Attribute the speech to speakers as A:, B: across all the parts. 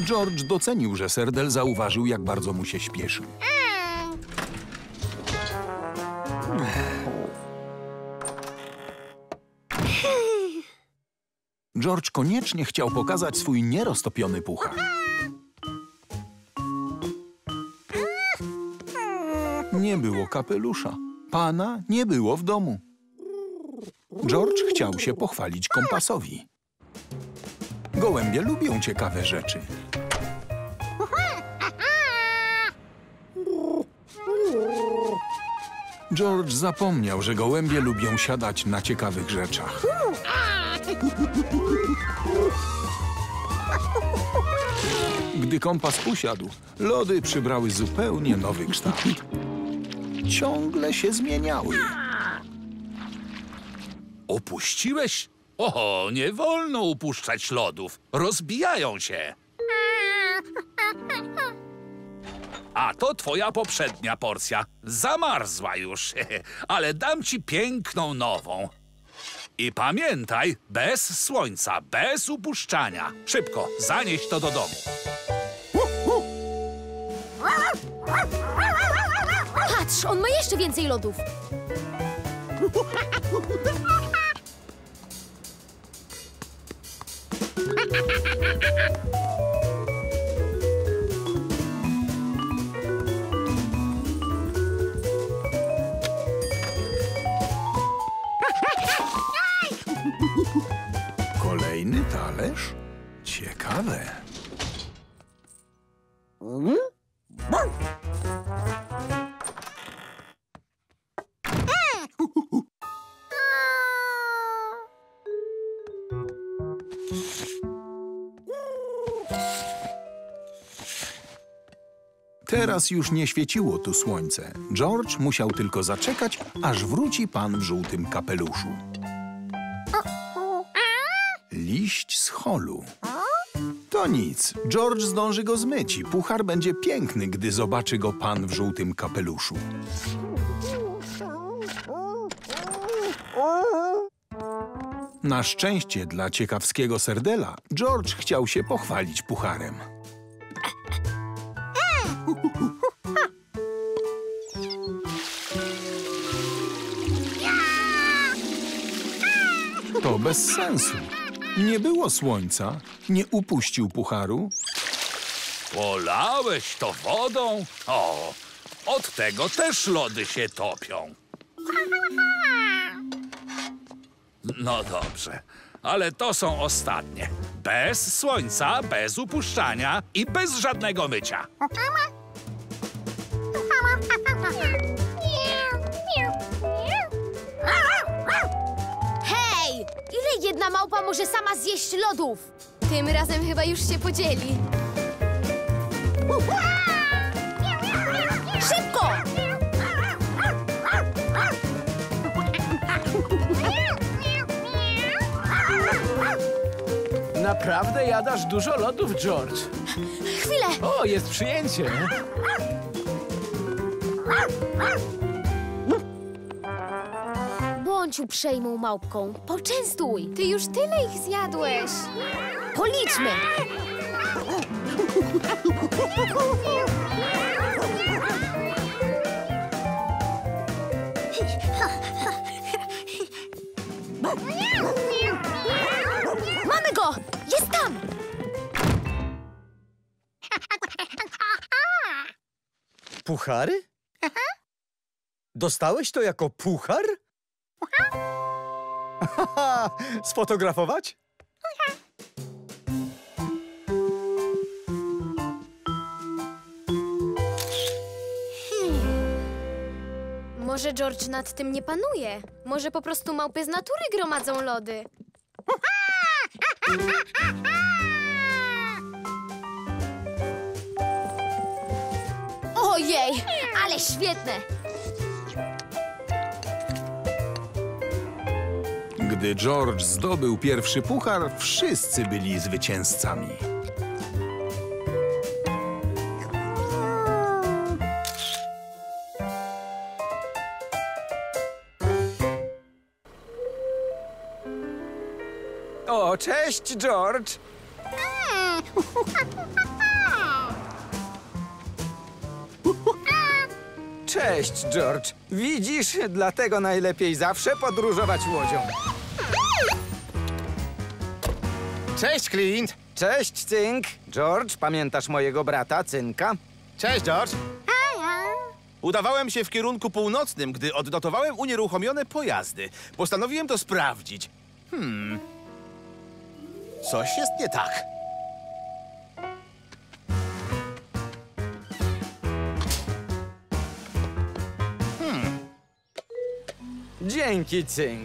A: George docenił, że Serdel zauważył, jak bardzo mu się śpieszy. George koniecznie chciał pokazać swój nieroztopiony puchar. Nie było kapelusza. Pana nie było w domu. George chciał się pochwalić kompasowi. Gołębie lubią ciekawe rzeczy. George zapomniał, że gołębie lubią siadać na ciekawych rzeczach. Gdy kompas usiadł, lody przybrały zupełnie nowy kształt. Ciągle się zmieniały.
B: Opuściłeś? Oho, nie wolno upuszczać lodów. Rozbijają się. A to twoja poprzednia porcja. Zamarzła już, ale dam ci piękną nową. I pamiętaj, bez słońca, bez upuszczania. Szybko, zanieś to do domu.
C: Patrz, on ma jeszcze więcej lodów.
A: Kolejny talerz? Ciekawe. Teraz już nie świeciło tu słońce. George musiał tylko zaczekać, aż wróci pan w żółtym kapeluszu. Liść z holu. To nic. George zdąży go zmyć i puchar będzie piękny, gdy zobaczy go pan w żółtym kapeluszu. Na szczęście dla ciekawskiego Serdela, George chciał się pochwalić pucharem. To bez sensu. Nie było słońca, nie upuścił pucharu.
B: Polałeś to wodą? O, od tego też lody się topią. No dobrze, ale to są ostatnie. Bez słońca, bez upuszczania i bez żadnego mycia.
C: Hej! Ile jedna małpa może sama zjeść lodów? Tym razem chyba już się podzieli. Szybko!
D: Naprawdę jadasz dużo lodów, George.
C: Chwilę!
D: O, jest przyjęcie.
C: Bądź uprzejmą małpką. Poczęstuj. Ty już tyle ich zjadłeś. Policzmy. Mamy go! Jest tam!
E: Puchary? Dostałeś to jako puchar? Sfotografować?
C: Może George nad tym nie panuje? Może po prostu małpy z natury gromadzą lody? Ojej, ale świetne!
A: Gdy George zdobył pierwszy puchar, wszyscy byli zwycięzcami.
D: O, cześć, George.
F: Cześć, George. Widzisz, dlatego najlepiej zawsze podróżować łodzią.
E: Cześć, Clint.
F: Cześć, Cynk. George, pamiętasz mojego brata, Cynka?
E: Cześć, George. Udawałem się w kierunku północnym, gdy odnotowałem unieruchomione pojazdy. Postanowiłem to sprawdzić. Coś jest nie tak.
F: Dzięki, Cynk.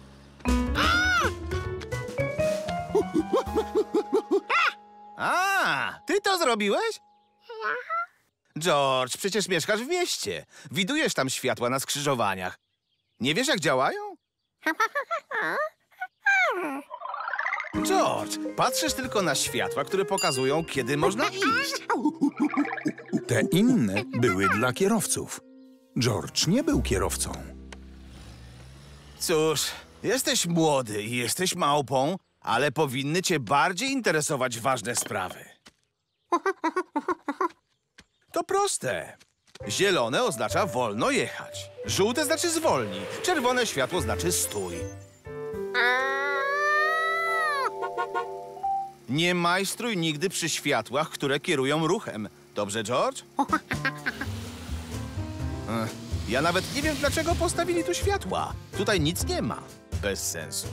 E: A, ty to zrobiłeś? George, przecież mieszkasz w mieście. Widujesz tam światła na skrzyżowaniach. Nie wiesz, jak działają? George, patrzysz tylko na światła, które pokazują, kiedy można iść.
A: Te inne były dla kierowców. George nie był kierowcą.
E: Cóż, jesteś młody i jesteś małpą, ale powinny cię bardziej interesować ważne sprawy. To proste. Zielone oznacza wolno jechać. Żółte znaczy zwolnij. Czerwone światło znaczy stój. Nie majstruj nigdy przy światłach, które kierują ruchem. Dobrze, George? Ja nawet nie wiem, dlaczego postawili tu światła. Tutaj nic nie ma. Bez sensu.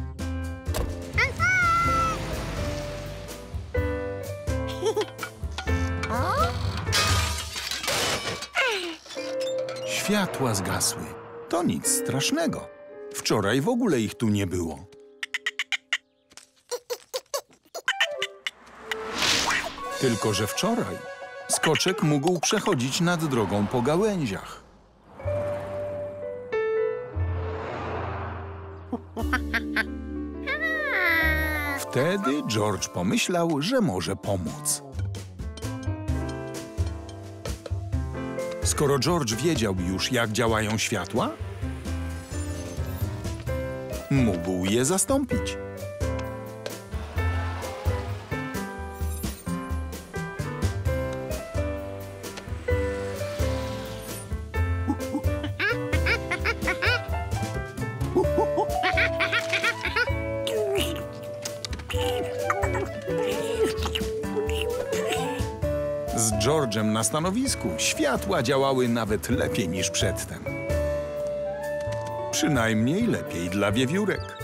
A: Światła zgasły. To nic strasznego. Wczoraj w ogóle ich tu nie było. Tylko że wczoraj skoczek mógł przechodzić nad drogą po gałęziach. Wtedy George pomyślał, że może pomóc. Skoro George wiedział już, jak działają światła, mógł je zastąpić. Z George'em na stanowisku światła działały nawet lepiej niż przedtem. Przynajmniej lepiej dla wiewiórek.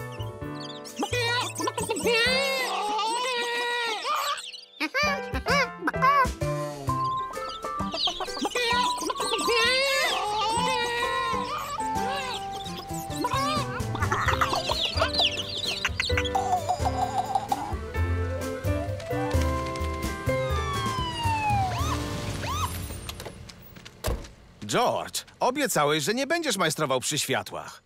E: George, obiecałeś, że nie będziesz majstrował przy światłach.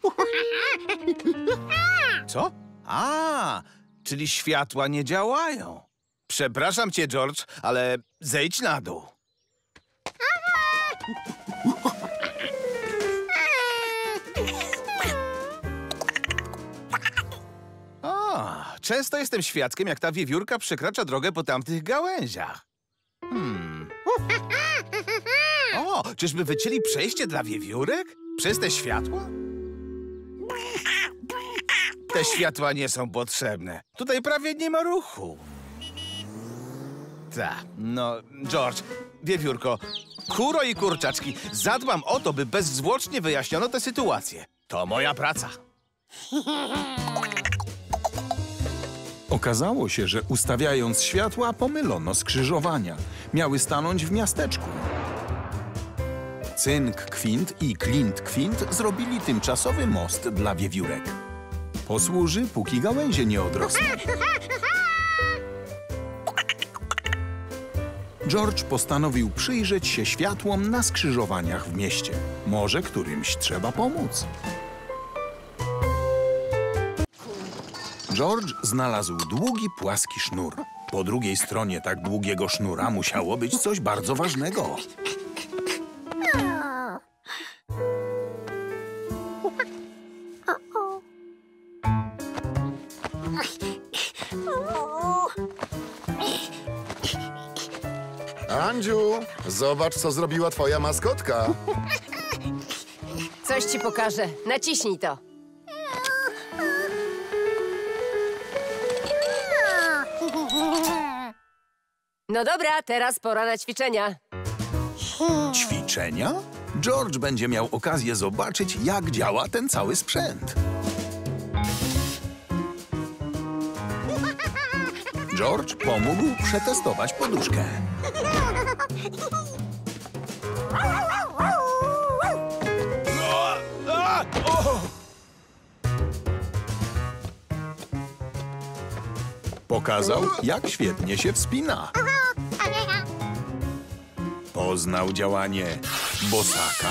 E: Co? A, czyli światła nie działają. Przepraszam cię, George, ale zejdź na dół. O, często jestem świadkiem, jak ta wiewiórka przekracza drogę po tamtych gałęziach. O, czyżby wycięli przejście dla wiewiórek? Przez te światła? Te światła nie są potrzebne. Tutaj prawie nie ma ruchu. Tak, no, George, wiewiórko, kuro i kurczaczki, zadbam o to, by bezzwłocznie wyjaśniono tę sytuację. To moja praca.
A: Okazało się, że ustawiając światła, pomylono skrzyżowania. Miały stanąć w miasteczku. Cynk Kwint i Clint Kwint zrobili tymczasowy most dla wiewiórek. Posłuży, póki gałęzie nie odrosną. George postanowił przyjrzeć się światłom na skrzyżowaniach w mieście. Może którymś trzeba pomóc. George znalazł długi, płaski sznur. Po drugiej stronie tak długiego sznura musiało być coś bardzo ważnego.
G: Andziu, zobacz, co zrobiła twoja maskotka.
H: Coś ci pokażę. Naciśnij to. No dobra, teraz pora na ćwiczenia.
A: Ćwiczenia? George będzie miał okazję zobaczyć, jak działa ten cały sprzęt. George pomógł przetestować poduszkę. Pokazał, jak świetnie się wspina. Poznał działanie bosaka.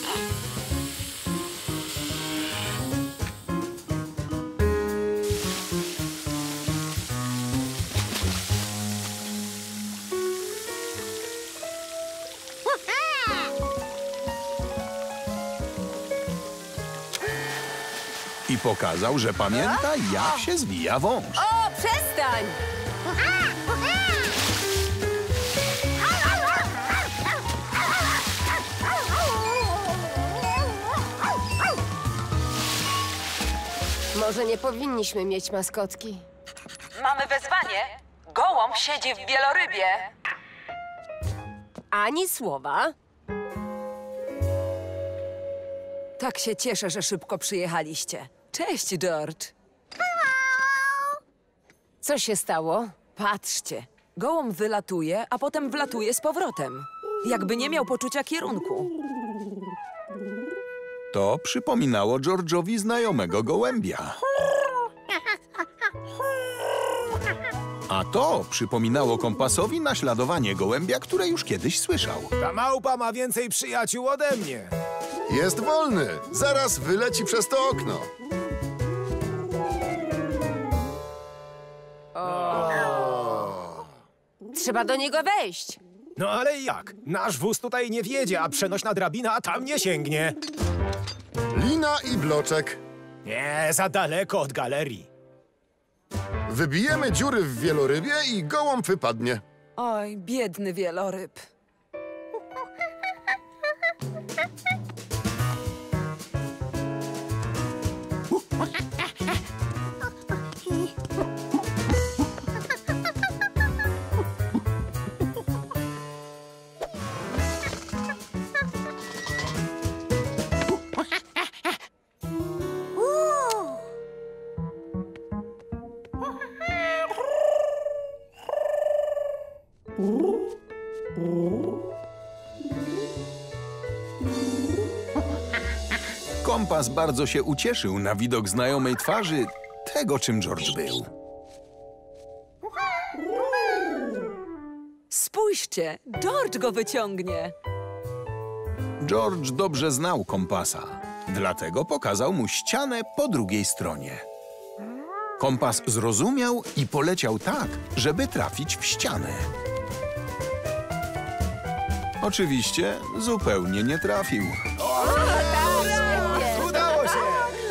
A: I pokazał, że pamięta, jak się zwija wąż.
H: O, przestań! Może nie powinniśmy mieć maskotki.
I: Mamy wezwanie. Gołąb siedzi w wielorybie.
H: Ani słowa.
I: Tak się cieszę, że szybko przyjechaliście. Cześć, George.
H: Co się stało?
I: Patrzcie. Gołąb wylatuje, a potem wlatuje z powrotem. Jakby nie miał poczucia kierunku.
A: To przypominało George'owi znajomego gołębia. A to przypominało Kompasowi naśladowanie gołębia, które już kiedyś słyszał.
D: Ta małpa ma więcej przyjaciół ode mnie.
G: Jest wolny. Zaraz wyleci przez to okno.
H: Trzeba do niego wejść.
D: No ale jak? Nasz wóz tutaj nie wjedzie, a przenośna drabina tam nie sięgnie.
G: Lina i bloczek.
D: Nie, za daleko od galerii.
G: Wybijemy dziury w wielorybie i gołąb wypadnie.
I: Oj, biedny wieloryb.
A: Kompas bardzo się ucieszył na widok znajomej twarzy tego, czym George był.
I: Spójrzcie, George go wyciągnie.
A: George dobrze znał kompasa, dlatego pokazał mu ścianę po drugiej stronie. Kompas zrozumiał i poleciał tak, żeby trafić w ścianę. Oczywiście zupełnie nie trafił.
D: Udało się!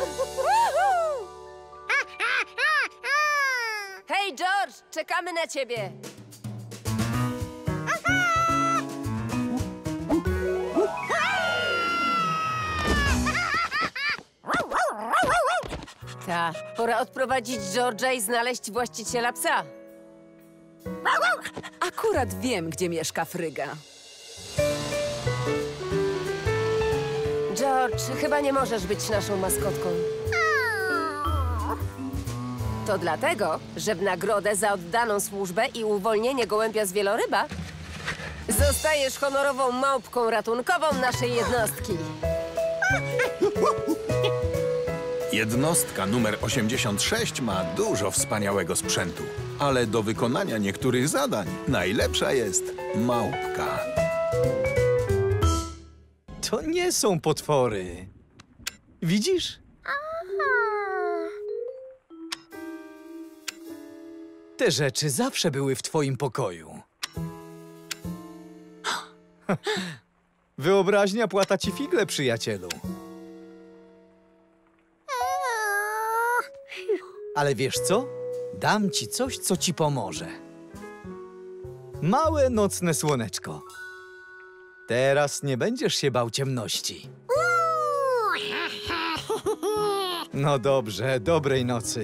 H: Hej, George, czekamy na ciebie. Ta, pora odprowadzić George'a i znaleźć właściciela psa.
I: Akurat wiem, gdzie mieszka Fryga.
H: George, chyba nie możesz być naszą maskotką. To dlatego, że w nagrodę za oddaną służbę i uwolnienie gołębia z wieloryba zostajesz honorową małpką ratunkową naszej jednostki.
A: Jednostka numer 86 ma dużo wspaniałego sprzętu, ale do wykonania niektórych zadań najlepsza jest małpka.
F: To nie są potwory. Widzisz? Te rzeczy zawsze były w twoim pokoju. Wyobraźnia płata ci figle, przyjacielu. Ale wiesz co? Dam ci coś, co ci pomoże. Małe nocne słoneczko. Teraz nie będziesz się bał ciemności. No dobrze, dobrej nocy.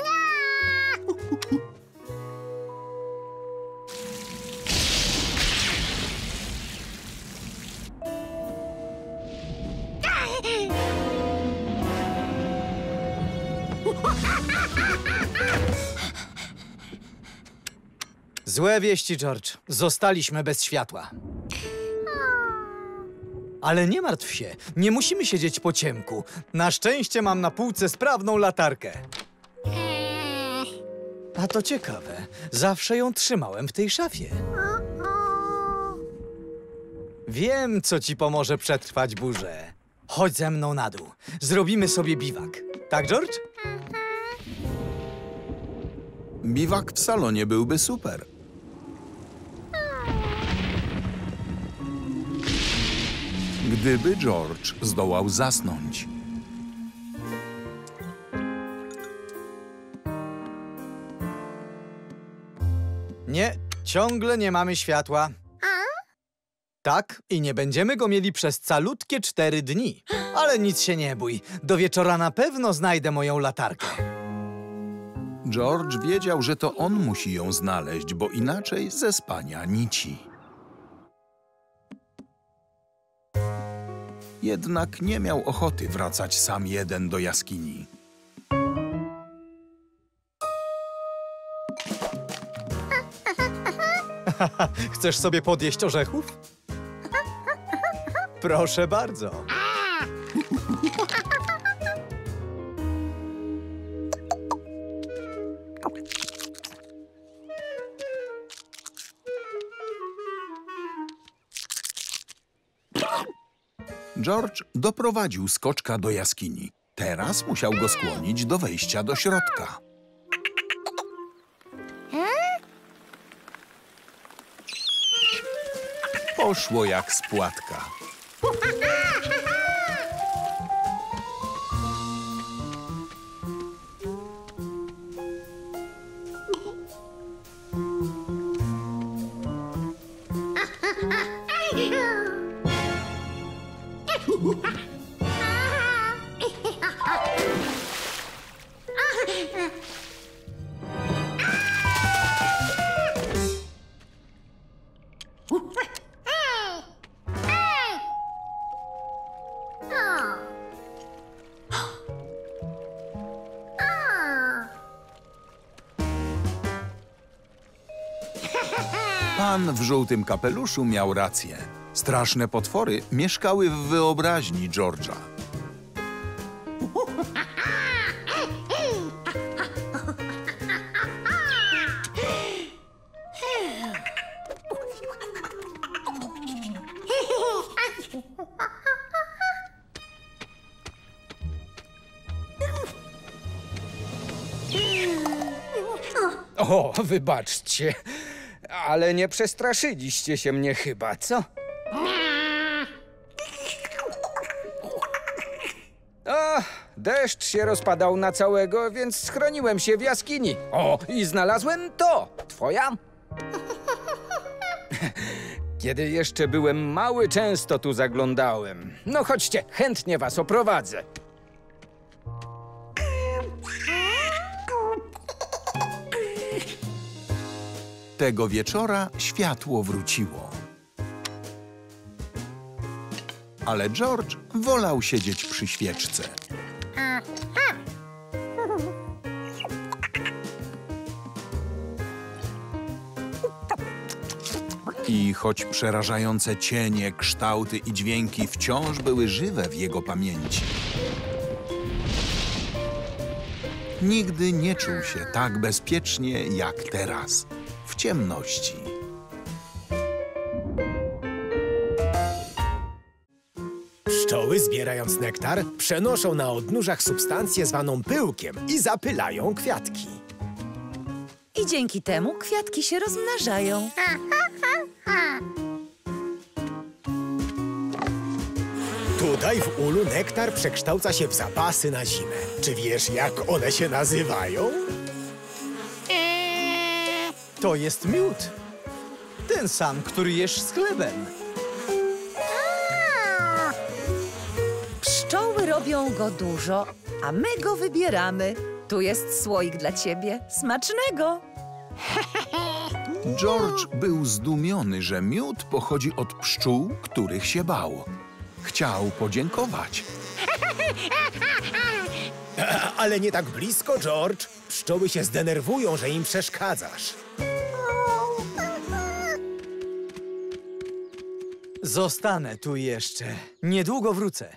F: Złe wieści, George. Zostaliśmy bez światła. Ale nie martw się, nie musimy siedzieć po ciemku. Na szczęście mam na półce sprawną latarkę. A to ciekawe, zawsze ją trzymałem w tej szafie. Wiem, co ci pomoże przetrwać burzę. Chodź ze mną na dół. Zrobimy sobie biwak. Tak, George?
A: Biwak w salonie byłby super. Gdyby George zdołał zasnąć.
F: Nie, ciągle nie mamy światła. Tak, i nie będziemy go mieli przez calutkie 4 dni. Ale nic się nie bój, do wieczora na pewno znajdę moją latarkę.
A: George wiedział, że to on musi ją znaleźć, bo inaczej ze spania nici. Jednak nie miał ochoty wracać sam jeden do jaskini.
F: Chcesz sobie podjeść orzechów? Proszę bardzo.
A: George doprowadził skoczka do jaskini. Teraz musiał go skłonić do wejścia do środka. Poszło jak z płatka. Pan w żółtym kapeluszu miał rację. Straszne potwory mieszkały w wyobraźni George'a.
F: O, wybaczcie, ale nie przestraszyliście się mnie chyba, co? O, deszcz się rozpadał na całego, więc schroniłem się w jaskini. O, i znalazłem to. Twoja? Kiedy jeszcze byłem mały, często tu zaglądałem. No chodźcie, chętnie was oprowadzę.
A: Tego wieczora światło wróciło. Ale George wolał siedzieć przy świeczce. I choć przerażające cienie, kształty i dźwięki wciąż były żywe w jego pamięci, nigdy nie czuł się tak bezpiecznie jak teraz, w ciemności.
D: Pszczoły, zbierając nektar, przenoszą na odnóżach substancję zwaną pyłkiem i zapylają kwiatki.
J: I dzięki temu kwiatki się rozmnażają.
D: Tutaj w ulu nektar przekształca się w zapasy na zimę. Czy wiesz, jak one się nazywają? To jest miód.
F: Ten sam, który jesz z chlebem.
J: Pszczoły robią go dużo, a my go wybieramy. Tu jest słoik dla ciebie. Smacznego!
A: George był zdumiony, że miód pochodzi od pszczół, których się bał. Chciał podziękować.
D: Ale nie tak blisko, George. Pszczoły się zdenerwują, że im przeszkadzasz.
F: Zostanę tu jeszcze. Niedługo wrócę.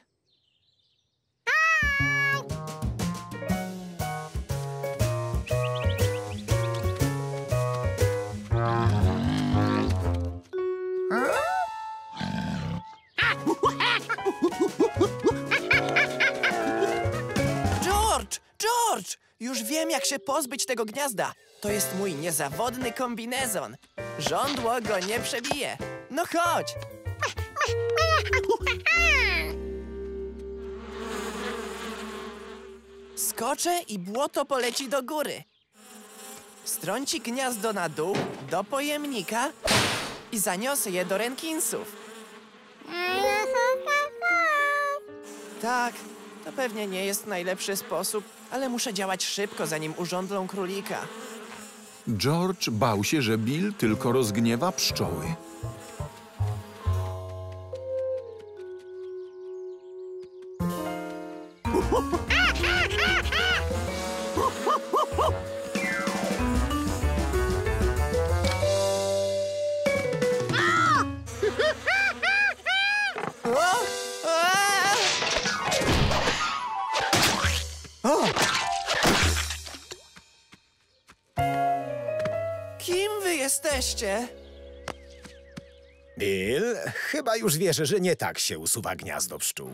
K: George! Już wiem, jak się pozbyć tego gniazda. To jest mój niezawodny kombinezon. Żądło go nie przebije. No chodź! Skoczę i błoto poleci do góry. Strąci gniazdo na dół, do pojemnika i zaniosę je do Renkinsów. Tak, to pewnie nie jest najlepszy sposób, ale muszę działać szybko, zanim urządlą królika.
A: George bał się, że Bill tylko rozgniewa pszczoły.
K: Kim wy jesteście?
D: Bill, chyba już wiesz, że nie tak się usuwa gniazdo pszczół.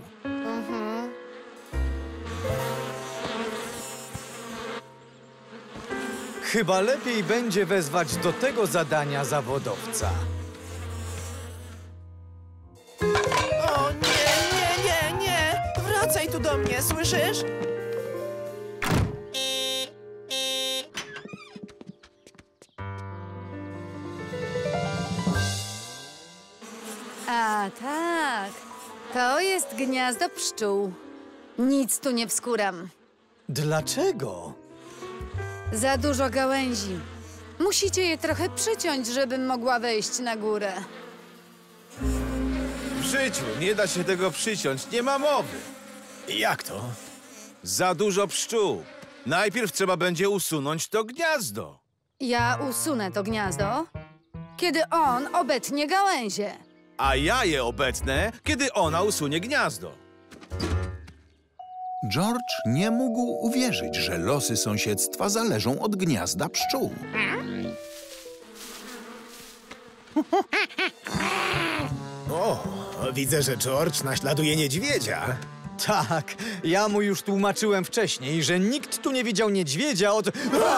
F: Chyba lepiej będzie wezwać do tego zadania zawodowca.
K: O nie! Wracaj tu do mnie, słyszysz?
L: A tak, to jest gniazdo pszczół. Nic tu nie wskuram.
F: Dlaczego?
L: Za dużo gałęzi. Musicie je trochę przyciąć, żebym mogła wejść na górę.
E: W życiu nie da się tego przyciąć, nie ma mowy.
D: Jak to?
E: Za dużo pszczół. Najpierw trzeba będzie usunąć to gniazdo.
L: Ja usunę to gniazdo, kiedy on obetnie gałęzie.
E: A ja je obetnę, kiedy ona usunie gniazdo.
A: George nie mógł uwierzyć, że losy sąsiedztwa zależą od gniazda pszczół.
D: O, widzę, że George naśladuje niedźwiedzia.
F: Tak, ja mu już tłumaczyłem wcześniej, że nikt tu nie widział niedźwiedzia od...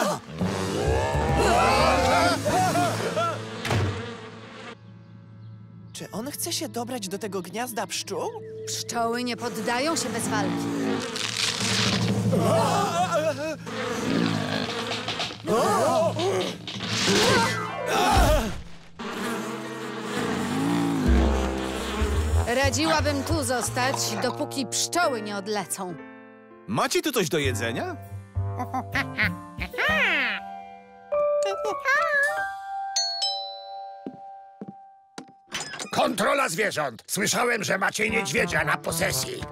K: Czy on chce się dobrać do tego gniazda pszczół?
L: Pszczoły nie poddają się bez walki. Radziłabym tu zostać, dopóki pszczoły nie odlecą.
E: Macie tu coś do jedzenia?
M: Kontrola zwierząt! Słyszałem, że macie niedźwiedzia na posesji.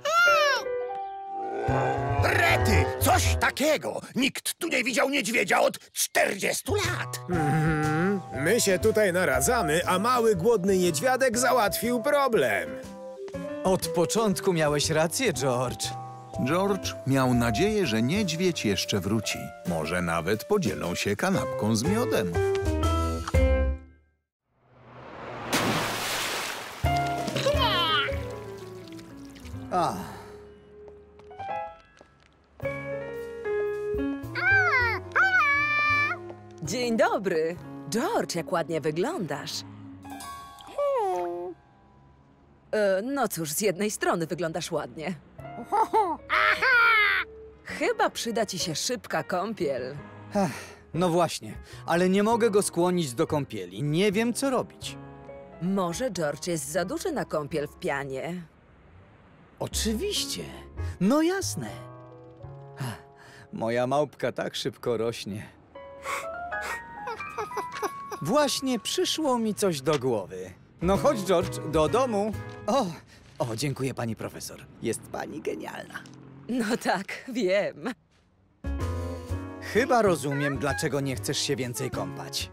M: Rety! Coś takiego! Nikt tu nie widział niedźwiedzia od 40 lat!
D: My się tutaj naradzamy, a mały, głodny niedźwiadek załatwił problem.
F: Od początku miałeś rację, George.
A: George miał nadzieję, że niedźwiedź jeszcze wróci. Może nawet podzielą się kanapką z miodem.
I: Dzień dobry. George, jak ładnie wyglądasz. No cóż, z jednej strony wyglądasz ładnie. Chyba przyda ci się szybka kąpiel.
F: No właśnie, ale nie mogę go skłonić do kąpieli. Nie wiem, co robić.
I: Może George jest za duży na kąpiel w pianie.
F: Oczywiście. No jasne. Moja małpka tak szybko rośnie. Właśnie przyszło mi coś do głowy. No chodź, George, do domu. O, dziękuję, pani profesor. Jest pani genialna.
I: No tak, wiem.
F: Chyba rozumiem, dlaczego nie chcesz się więcej kąpać.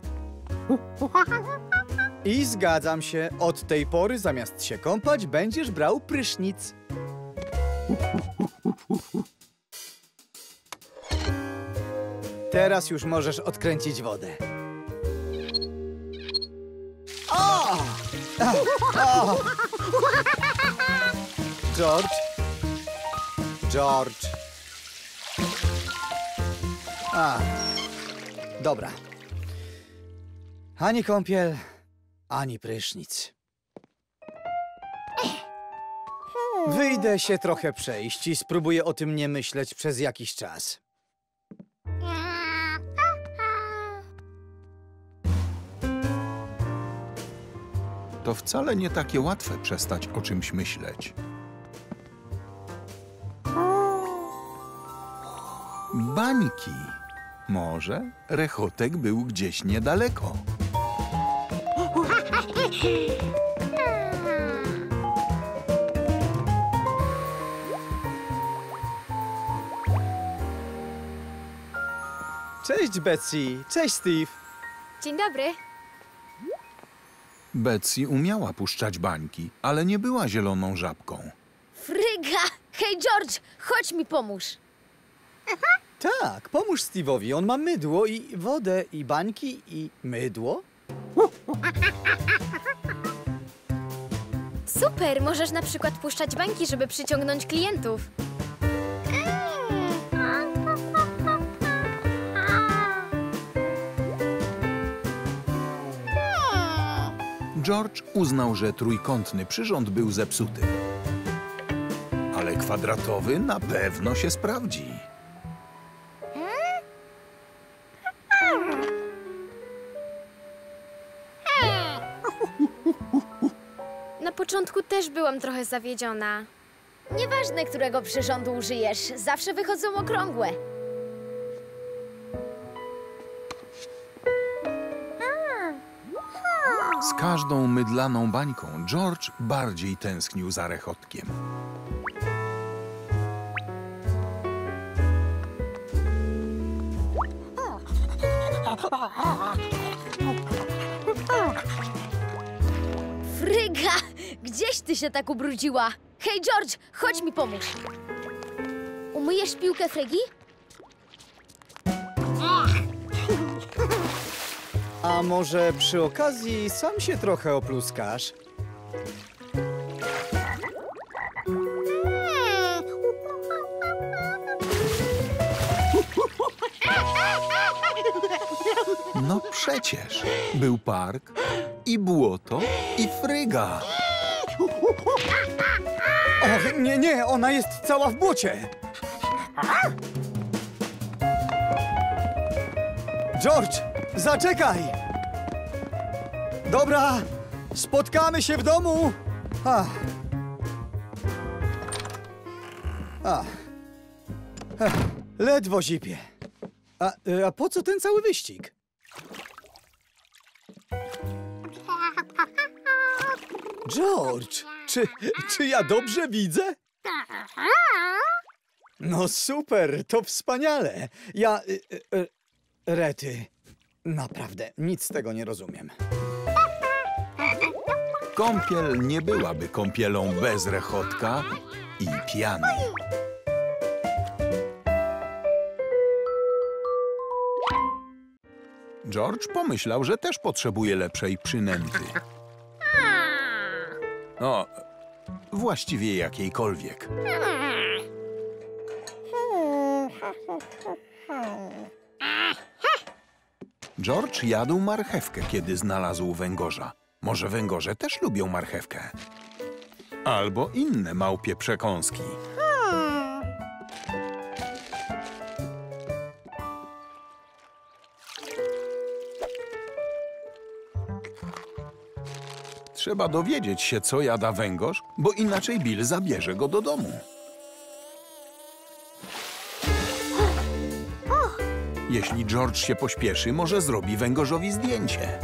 F: I zgadzam się. Od tej pory zamiast się kąpać, będziesz brał prysznic. Teraz już możesz odkręcić wodę. O! George? George. Dobra. Ani kąpiel, ani prysznic. Wyjdę się trochę przejść i spróbuję o tym nie myśleć przez jakiś czas.
A: To wcale nie takie łatwe przestać o czymś myśleć. Bańki. Może rechotek był gdzieś niedaleko.
F: Cześć, Betsy. Cześć, Steve.
C: Dzień dobry.
A: Betsy umiała puszczać bańki, ale nie była zieloną żabką.
C: Fryga! Hej, George, chodź mi pomóż.
F: Tak, pomóż Steve'owi. On ma mydło i wodę, i bańki, i mydło.
C: Super, możesz na przykład puszczać bańki, żeby przyciągnąć klientów.
A: George uznał, że trójkątny przyrząd był zepsuty. Ale kwadratowy na pewno się sprawdzi.
C: Na początku też byłam trochę zawiedziona. Nieważne, którego przyrządu użyjesz, zawsze wychodzą okrągłe.
A: Z każdą mydlaną bańką George bardziej tęsknił za rechotkiem.
C: Fryga! Gdzieś ty się tak ubrudziła? Hej, George, chodź mi pomóż. Umyjesz piłkę Frygi?
F: A może przy okazji sam się trochę opluskasz?
A: No przecież był park i błoto i Fryga.
F: Och, nie, ona jest cała w błocie. George, zaczekaj! Dobra, spotkamy się w domu. Ledwo zipie. A po co ten cały wyścig? George, czy ja dobrze widzę? No super, to wspaniale. Rety, naprawdę nic z tego nie rozumiem.
A: Kąpiel nie byłaby kąpielą bez rechotka i piany. George pomyślał, że też potrzebuje lepszej przynęty. No, właściwie jakiejkolwiek. George jadł marchewkę, kiedy znalazł węgorza. Może węgorze też lubią marchewkę. Albo inne małpie przekąski. Trzeba dowiedzieć się, co jada węgorz, bo inaczej Bill zabierze go do domu. Jeśli George się pośpieszy, może zrobi węgorzowi zdjęcie.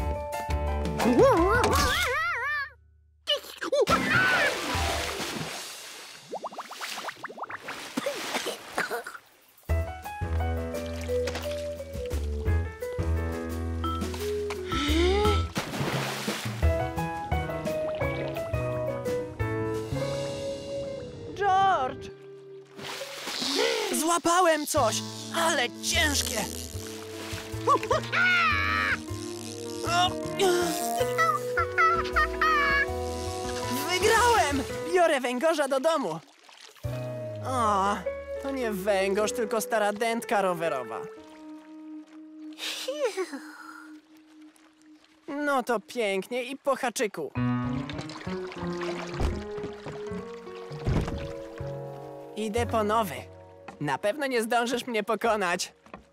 K: George! Złapałem coś, ale ciężkie. Wygrałem! Biorę węgorza do domu. O, to nie węgorz, tylko stara dętka rowerowa. No to pięknie i po haczyku. Idę po nowy. Na pewno nie zdążysz mnie pokonać.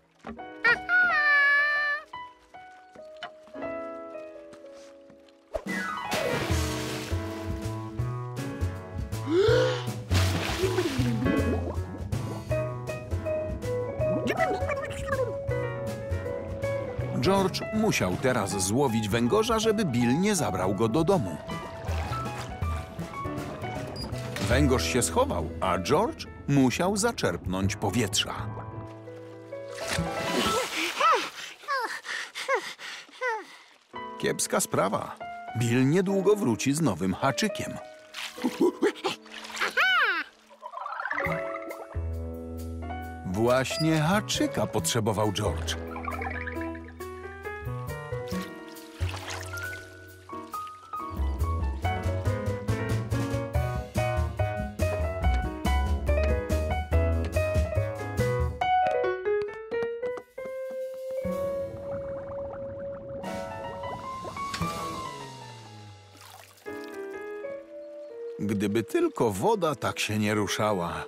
A: George musiał teraz złowić węgorza, żeby Bill nie zabrał go do domu. Węgorz się schował, a George musiał zaczerpnąć powietrza. Kiepska sprawa. Bill niedługo wróci z nowym haczykiem. Właśnie haczyka potrzebował George. Gdyby tylko woda tak się nie ruszała.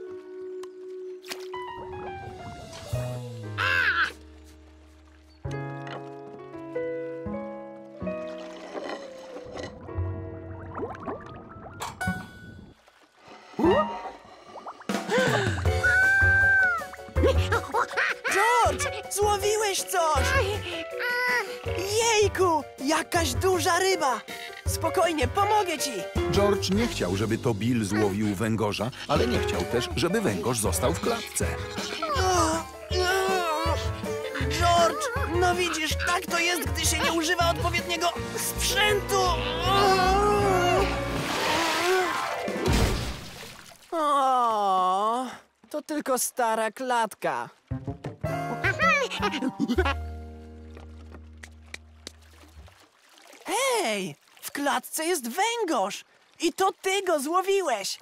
K: George! Złowiłeś coś! Jejku! Jakaś duża ryba! Spokojnie, pomogę ci!
A: George nie chciał, żeby to Bill złowił węgorza, ale nie chciał też, żeby węgorz został w klatce.
K: George! No widzisz, tak to jest, gdy się nie używa odpowiedniego sprzętu! O, to tylko stara klatka. Hej! W klatce jest węgorz! I to ty go złowiłeś!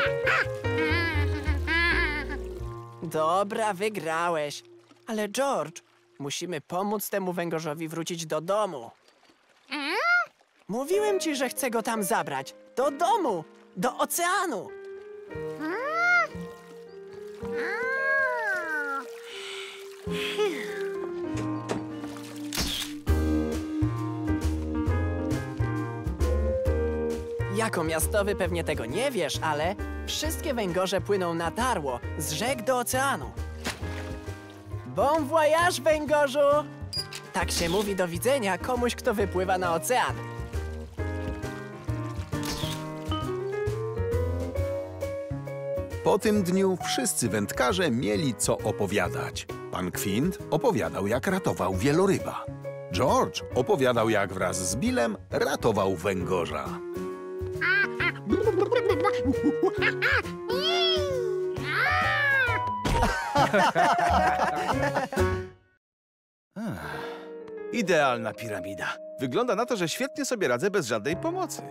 K: Dobra, wygrałeś. Ale George, musimy pomóc temu węgorzowi wrócić do domu. Mówiłem ci, że chcę go tam zabrać. Do domu! Do oceanu! Jako miastowy pewnie tego nie wiesz, ale wszystkie węgorze płyną na tarło z rzek do oceanu. Bon voyage, węgorzu! Tak się mówi do widzenia komuś, kto wypływa na ocean.
A: Po tym dniu wszyscy wędkarze mieli co opowiadać. Pan Quint opowiadał, jak ratował wieloryba. George opowiadał, jak wraz z Billem ratował węgorza.
E: Idealna piramida. Wygląda na to, że świetnie sobie radzę bez żadnej pomocy.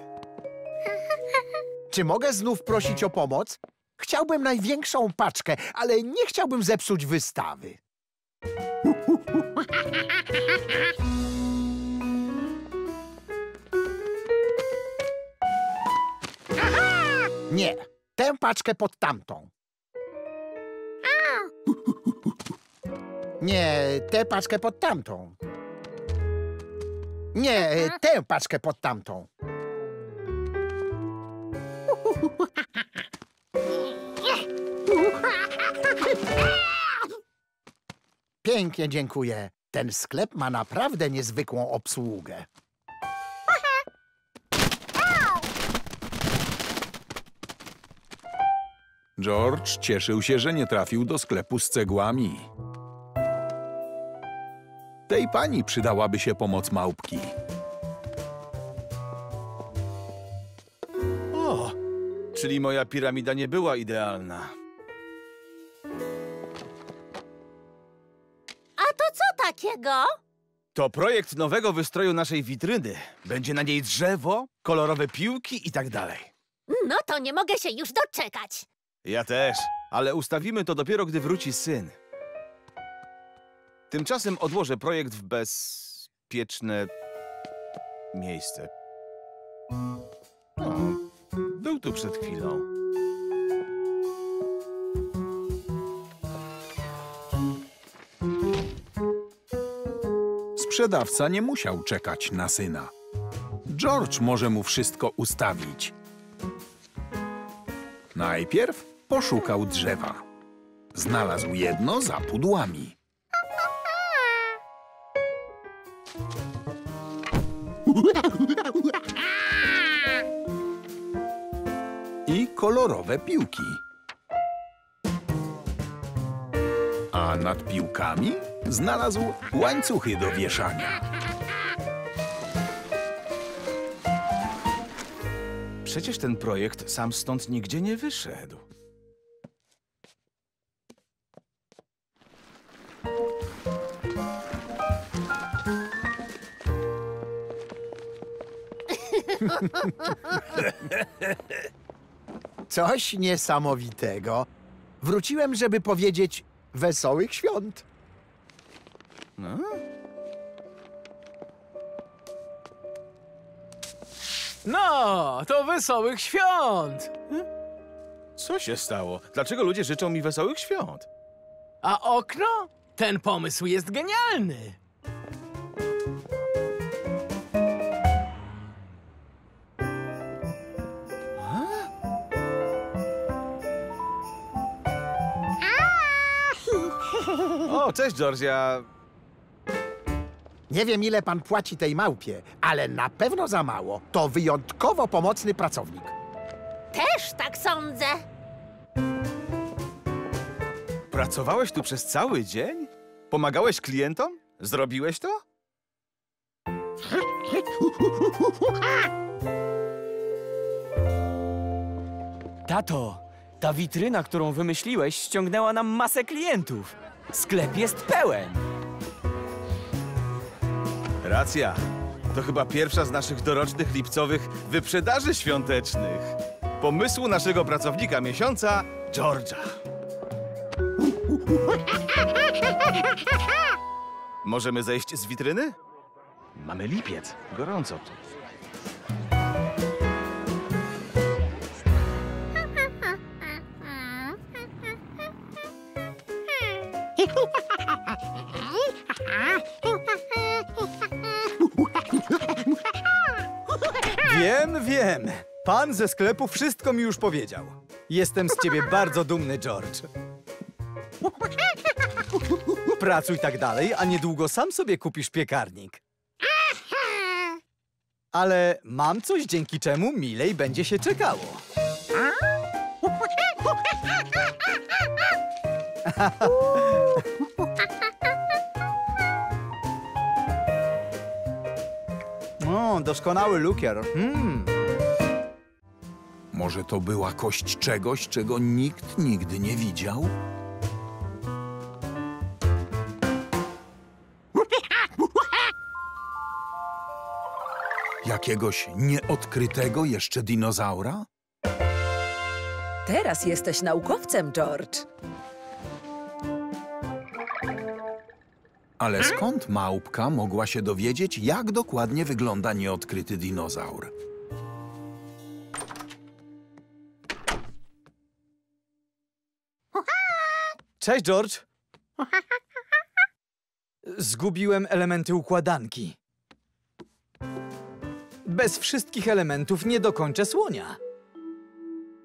M: Czy mogę znów prosić o pomoc? Chciałbym największą paczkę, ale nie chciałbym zepsuć wystawy. Nie, tę paczkę pod tamtą. Nie, tę paczkę pod tamtą. Nie, tę paczkę pod tamtą. Pięknie dziękuję. Ten sklep ma naprawdę niezwykłą obsługę.
A: George cieszył się, że nie trafił do sklepu z cegłami. Tej pani przydałaby się pomoc małpki.
E: O, czyli moja piramida nie była idealna.
N: A to co takiego?
E: To projekt nowego wystroju naszej witryny. Będzie na niej drzewo, kolorowe piłki i tak dalej.
N: No to nie mogę się już doczekać.
E: Ja też, ale ustawimy to dopiero, gdy wróci syn. Tymczasem odłożę projekt w bezpieczne miejsce. O, był tu przed chwilą.
A: Sprzedawca nie musiał czekać na syna. George może mu wszystko ustawić. Najpierw poszukał drzewa. Znalazł jedno za pudłami. I kolorowe piłki. A nad piłkami znalazł łańcuchy do wieszania.
E: Przecież ten projekt sam stąd nigdzie nie wyszedł.
M: Coś niesamowitego. Wróciłem, żeby powiedzieć wesołych świąt.
K: No, to wesołych świąt!
E: Co się stało? Dlaczego ludzie życzą mi wesołych świąt?
K: A okno? Ten pomysł jest genialny!
E: O, cześć, George, ja...
M: Nie wiem, ile pan płaci tej małpie, ale na pewno za mało. To wyjątkowo pomocny pracownik.
N: Też tak sądzę.
E: Pracowałeś tu przez cały dzień? Pomagałeś klientom? Zrobiłeś to?
O: Tato, ta witryna, którą wymyśliłeś, ściągnęła nam masę klientów. Sklep jest pełen.
E: Racja. To chyba pierwsza z naszych dorocznych lipcowych wyprzedaży świątecznych. Pomysłu naszego pracownika miesiąca, George'a. Możemy zejść z witryny? Mamy lipiec. Gorąco tu.
F: Wiem. Pan ze sklepu wszystko mi już powiedział. Jestem z ciebie bardzo dumny, George. Pracuj tak dalej, a niedługo sam sobie kupisz piekarnik. Ale mam coś, dzięki czemu milej będzie się czekało. O, doskonały lukier.
A: Może to była kość czegoś, czego nikt nigdy nie widział? Jakiegoś nieodkrytego jeszcze dinozaura?
J: Teraz jesteś naukowcem, George.
A: Ale skąd małpka mogła się dowiedzieć, jak dokładnie wygląda nieodkryty dinozaur?
F: Cześć, George. Zgubiłem elementy układanki. Bez wszystkich elementów nie dokończę słonia.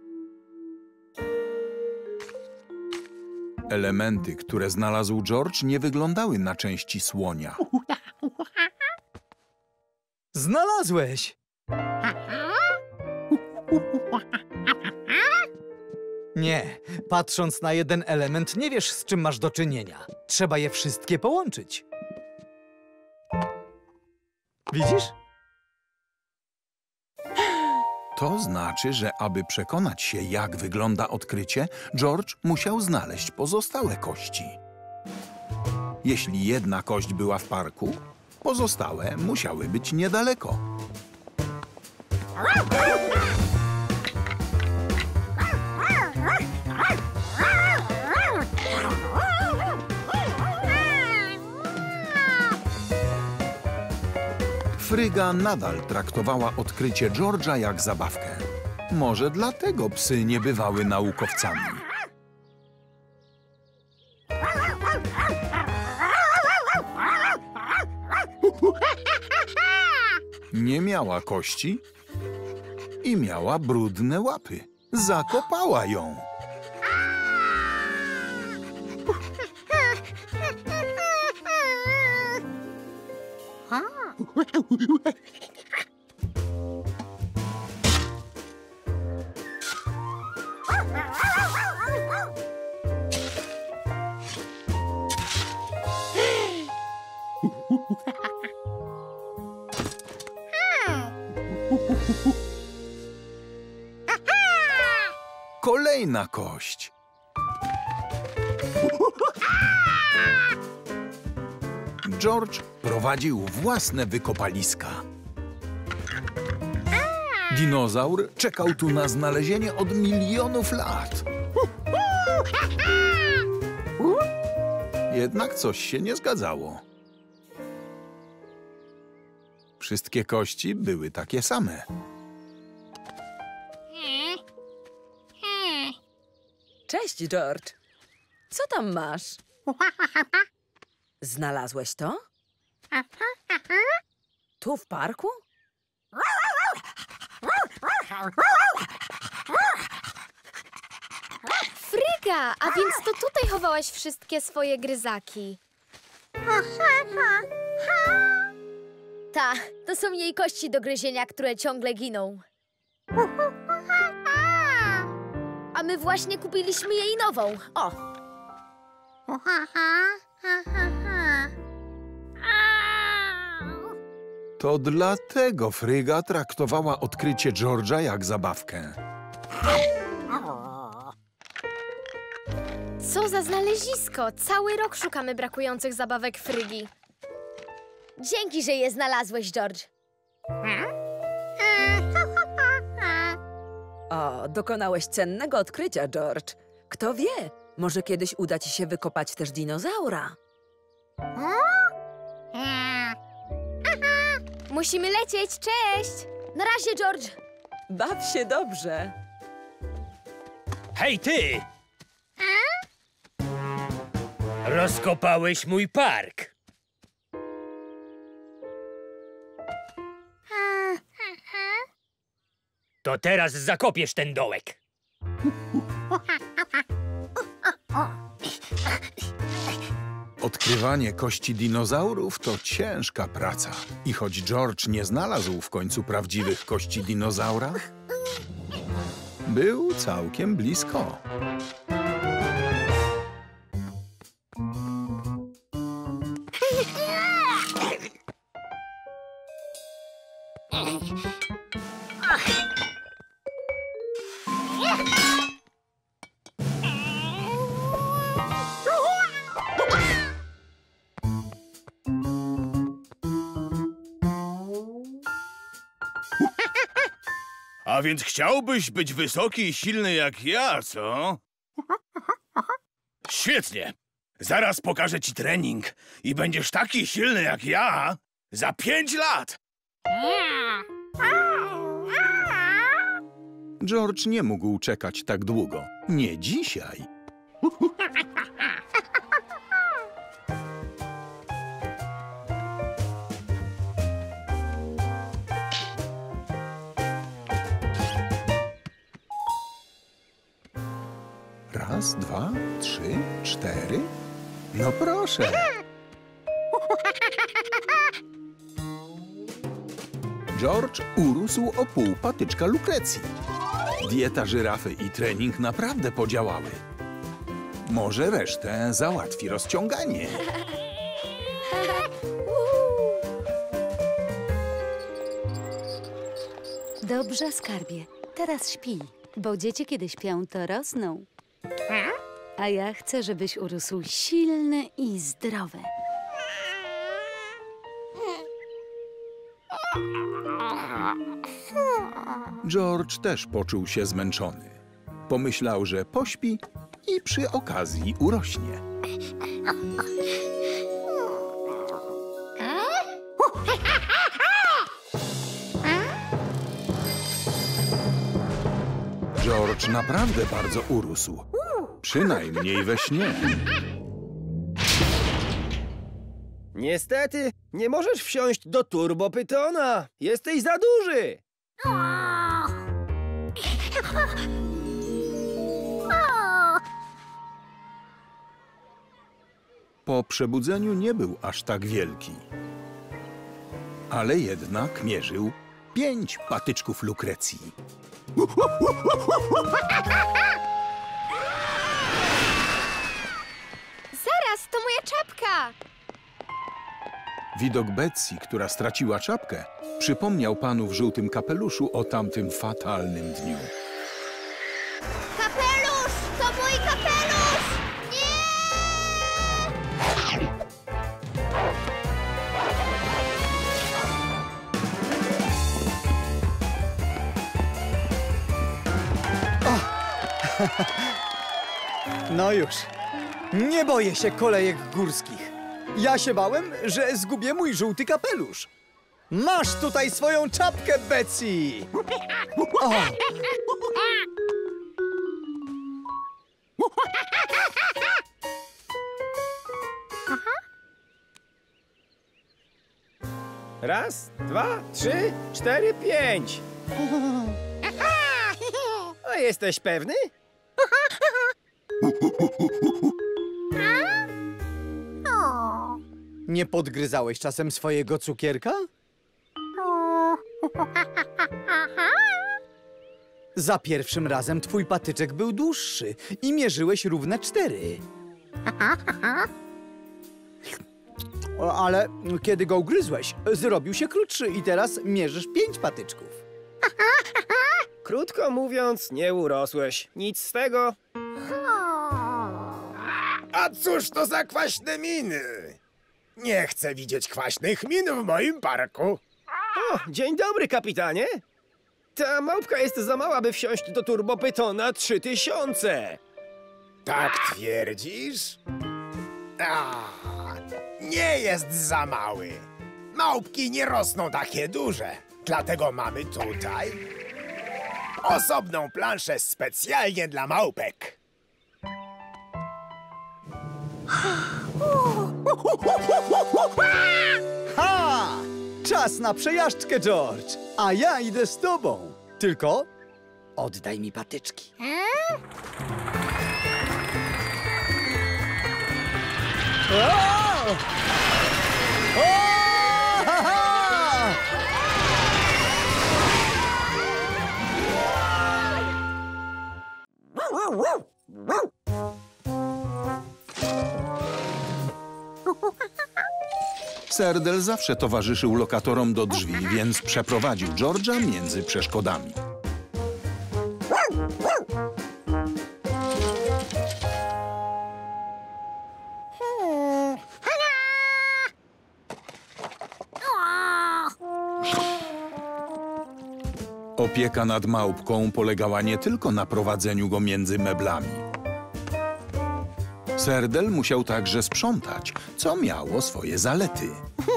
A: Elementy, które znalazł George, nie wyglądały na części słonia.
F: Znalazłeś! Nie, patrząc na jeden element, nie wiesz, z czym masz do czynienia. Trzeba je wszystkie połączyć. Widzisz?
A: To znaczy, że aby przekonać się, jak wygląda odkrycie, George musiał znaleźć pozostałe kości. Jeśli jedna kość była w parku, pozostałe musiały być niedaleko. Fryga nadal traktowała odkrycie George'a jak zabawkę. Może dlatego psy nie bywały naukowcami. Nie miała kości i miała brudne łapy. Zakopała ją. Kolejna kość. George prowadził własne wykopaliska. Dinozaur czekał tu na znalezienie od milionów lat. Jednak coś się nie zgadzało. Wszystkie kości były takie same.
I: Cześć, George. Co tam masz? Znalazłeś to? Tu w parku?
C: Fryga, a więc to tutaj chowałaś wszystkie swoje gryzaki. Ta, to są jej kości do gryzienia, które ciągle giną. A my właśnie kupiliśmy jej nową. O!
A: To dlatego Fryga traktowała odkrycie George'a jak zabawkę.
C: Co za znalezisko! Cały rok szukamy brakujących zabawek Frygi. Dzięki, że je znalazłeś, George.
I: O, dokonałeś cennego odkrycia, George. Kto wie, może kiedyś uda ci się wykopać też dinozaura.
C: Musimy lecieć, cześć! Na razie, George!
I: Baw się dobrze.
P: Hej, ty! Rozkopałeś mój park. To teraz zakopiesz ten dołek.
A: Odkrywanie kości dinozaurów to ciężka praca. I choć George nie znalazł w końcu prawdziwych kości dinozaura, był całkiem blisko.
E: A więc chciałbyś być wysoki i silny jak ja, co? Świetnie. Zaraz pokażę ci trening i będziesz taki silny jak ja za 5 lat.
A: George nie mógł czekać tak długo. Nie dzisiaj. Raz, dwa, trzy, cztery. No proszę. George urósł o pół patyczka Lukrecji. Dieta żyrafy i trening naprawdę podziałały. Może resztę załatwi rozciąganie.
L: Dobrze, skarbie. Teraz śpi, bo dzieci, kiedy śpią, to rosną. A ja chcę, żebyś urósł silny i zdrowy.
A: George też poczuł się zmęczony. Pomyślał, że pośpi i przy okazji urośnie. George naprawdę bardzo urósł. Przynajmniej we śnie.
Q: Niestety, nie możesz wsiąść do Turbo Pytona. Jesteś za duży.
A: Po przebudzeniu nie był aż tak wielki. Ale jednak mierzył 5 patyczków Lukrecji.
C: Zaraz, to moja czapka!
A: Widok Betsy, która straciła czapkę, przypomniał panu w żółtym kapeluszu o tamtym fatalnym dniu.
C: Kapelusz! To mój kapelusz! Nie!
F: No już. Nie boję się kolejek górskich. Ja się bałem, że zgubię mój żółty kapelusz. Masz tutaj swoją czapkę, Betsy! O.
Q: Raz, dwa, trzy, cztery, 5. A jesteś pewny?
F: Nie podgryzałeś czasem swojego cukierka? Za pierwszym razem twój patyczek był dłuższy i mierzyłeś równe 4. Ale kiedy go ugryzłeś, zrobił się krótszy i teraz mierzysz 5 patyczków.
Q: Krótko mówiąc, nie urosłeś. Nic z tego.
D: A cóż to za kwaśne miny? Nie chcę widzieć kwaśnych min w moim parku.
Q: O, dzień dobry, kapitanie. Ta małpka jest za mała, by wsiąść do Turbo Pytona 3000.
D: Tak twierdzisz? Nie jest za mały. Małpki nie rosną takie duże. Dlatego mamy tutaj osobną planszę specjalnie dla małpek.
F: Ha! Czas na przejażdżkę, George. A ja idę z tobą. Tylko oddaj mi patyczki. O! O! Ha, ha!
A: Serdel zawsze towarzyszył lokatorom do drzwi, więc przeprowadził George'a między przeszkodami. Opieka nad małpką polegała nie tylko na prowadzeniu go między meblami. Serdel musiał także sprzątać, co miało swoje zalety.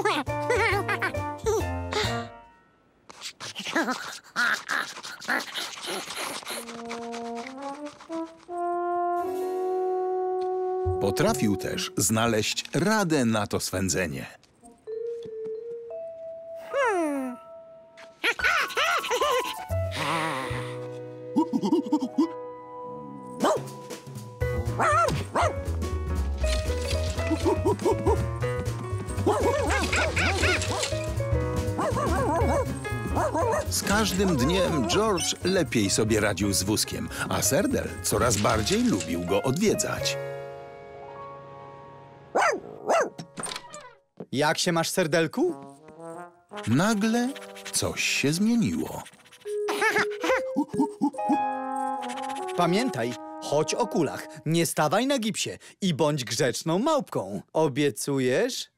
A: Potrafił też znaleźć radę na to swędzenie. Z każdym dniem George lepiej sobie radził z wózkiem, a Serdel coraz bardziej lubił go odwiedzać.
F: Jak się masz, Serdelku?
A: Nagle coś się zmieniło.
F: Pamiętaj, chodź o kulach, nie stawaj na gipsie i bądź grzeczną małpką. Obiecujesz?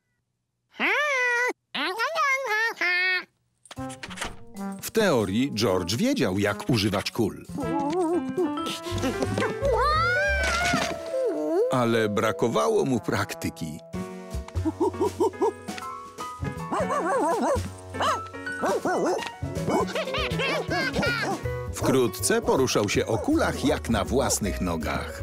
A: W teorii George wiedział, jak używać kul. Ale brakowało mu praktyki. Wkrótce poruszał się o kulach jak na własnych nogach.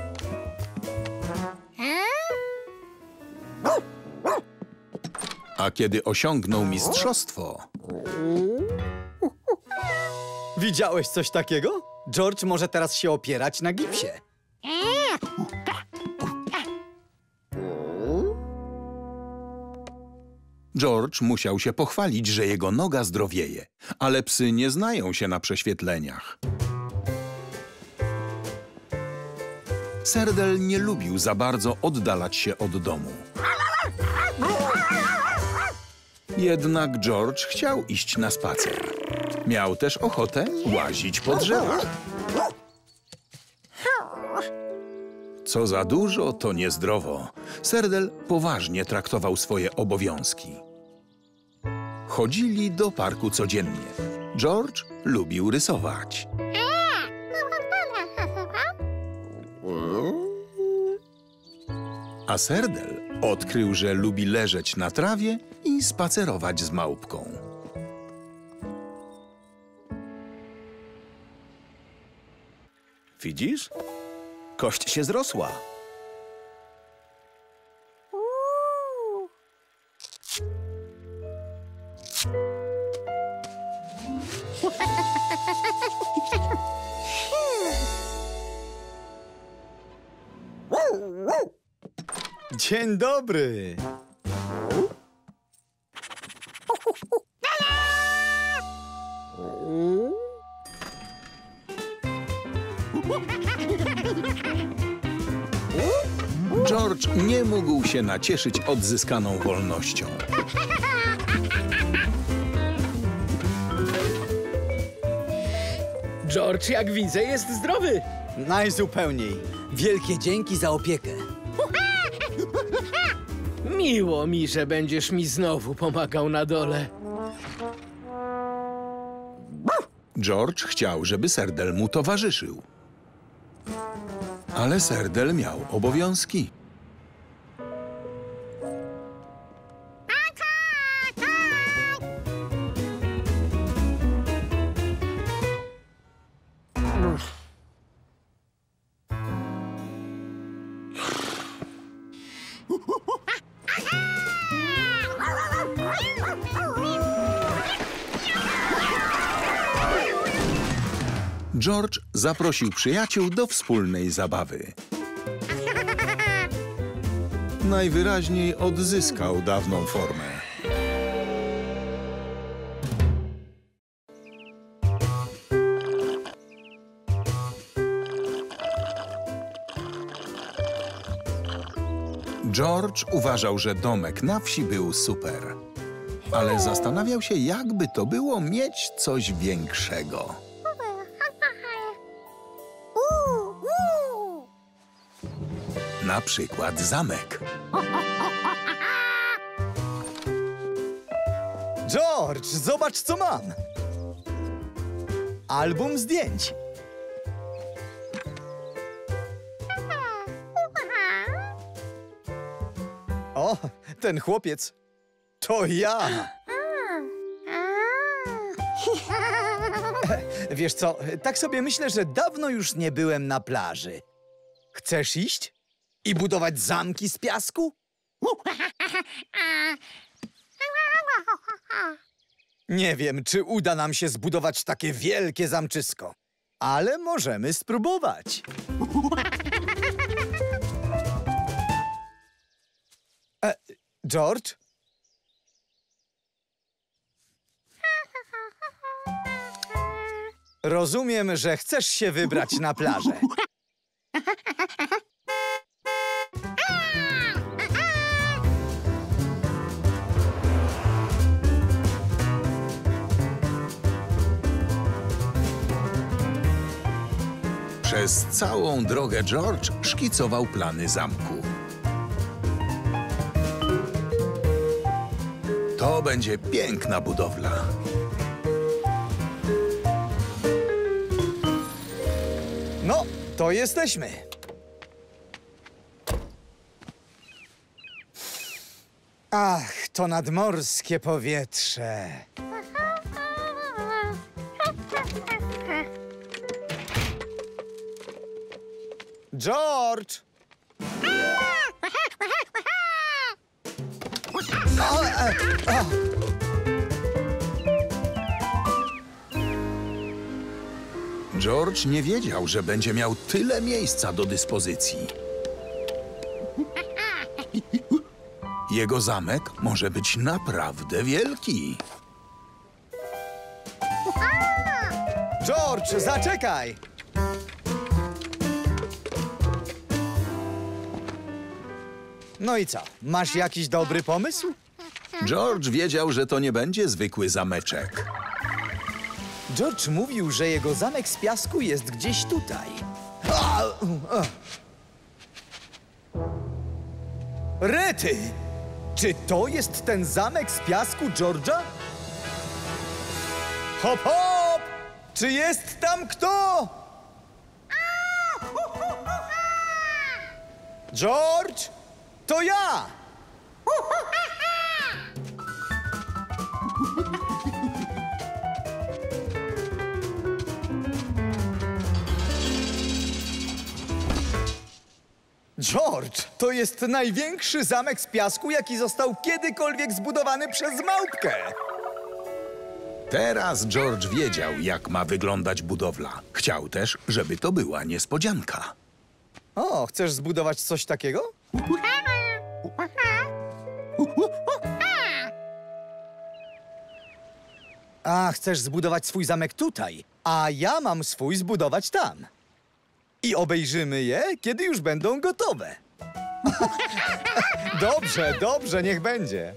A: A kiedy osiągnął mistrzostwo...
F: Widziałeś coś takiego? George może teraz się opierać na gipsie.
A: George musiał się pochwalić, że jego noga zdrowieje, ale psy nie znają się na prześwietleniach. Serdel nie lubił za bardzo oddalać się od domu. Jednak George chciał iść na spacer. Miał też ochotę łazić po drzewach. Co za dużo, to niezdrowo. Serdel poważnie traktował swoje obowiązki. Chodzili do parku codziennie. George lubił rysować. A Serdel odkrył, że lubi leżeć na trawie i spacerować z małpką.
E: Widzisz? Kość się zrosła.
F: Dzień dobry.
A: George nie mógł się nacieszyć odzyskaną wolnością.
Q: George, jak widzę, jest zdrowy.
F: Najzupełniej. Wielkie dzięki za opiekę.
Q: Miło mi, że będziesz mi znowu pomagał na dole.
A: George chciał, żeby Serdel mu towarzyszył. Ale Serdel miał obowiązki. George zaprosił przyjaciół do wspólnej zabawy. Najwyraźniej odzyskał dawną formę. George uważał, że domek na wsi był super, ale zastanawiał się, jakby to było mieć coś większego. Na przykład zamek.
F: George, zobacz, co mam. Album zdjęć. O, ten chłopiec. To ja. Wiesz co, tak sobie myślę, że dawno już nie byłem na plaży. Chcesz iść? I budować zamki z piasku? Nie wiem, czy uda nam się zbudować takie wielkie zamczysko, ale możemy spróbować. George, Rozumiem, że chcesz się wybrać na plażę.
A: Przez całą drogę George szkicował plany zamku. To będzie piękna budowla.
F: No, to jesteśmy. Ach, to nadmorskie powietrze. George!
A: George nie wiedział, że będzie miał tyle miejsca do dyspozycji. Jego zamek może być naprawdę wielki.
F: George, zaczekaj! No i co? Masz jakiś dobry pomysł?
A: George wiedział, że to nie będzie zwykły zameczek.
F: George mówił, że jego zamek z piasku jest gdzieś tutaj. Rety! Czy to jest ten zamek z piasku George'a? Hop, hop! Czy jest tam kto? George? To ja! George, to jest największy zamek z piasku, jaki został kiedykolwiek zbudowany przez małpkę.
A: Teraz George wiedział, jak ma wyglądać budowla. Chciał też, żeby to była niespodzianka.
F: O, chcesz zbudować coś takiego? A, chcesz zbudować swój zamek tutaj, a ja mam swój zbudować tam. I obejrzymy je, kiedy już będą gotowe. Dobrze, dobrze, niech będzie.